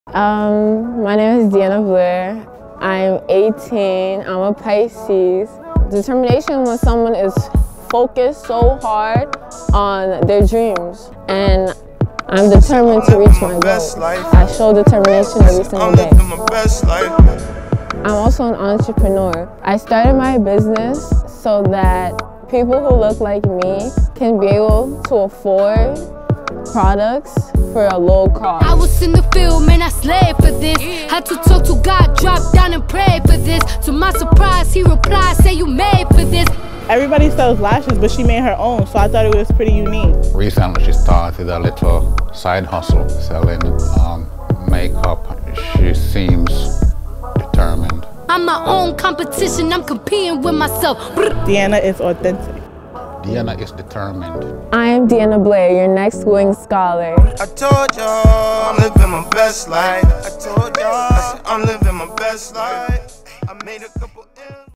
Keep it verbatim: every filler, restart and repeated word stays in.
Um, my name is Deanna Blair. I'm eighteen. I'm a Pisces. Determination when someone is focused so hard on their dreams, and I'm determined to reach my goals. I show determination every single day. I'm also an entrepreneur. I started my business so that people who look like me can be able to afford products for a low cost. I was in the field, man, I slaved for this. Had to talk to God, drop down and pray for this. To my surprise, he replied, say you made for this. Everybody sells lashes, but she made her own, so I thought it was pretty unique. Recently she started a little side hustle selling um, makeup. She seems determined. I'm my own competition, I'm competing with myself. Deanna is authentic. Deanna is determined. I am Deanna Blair, your next wing scholar. I told y'all I'm living my best life. I told y'all I'm living my best life. I made a couple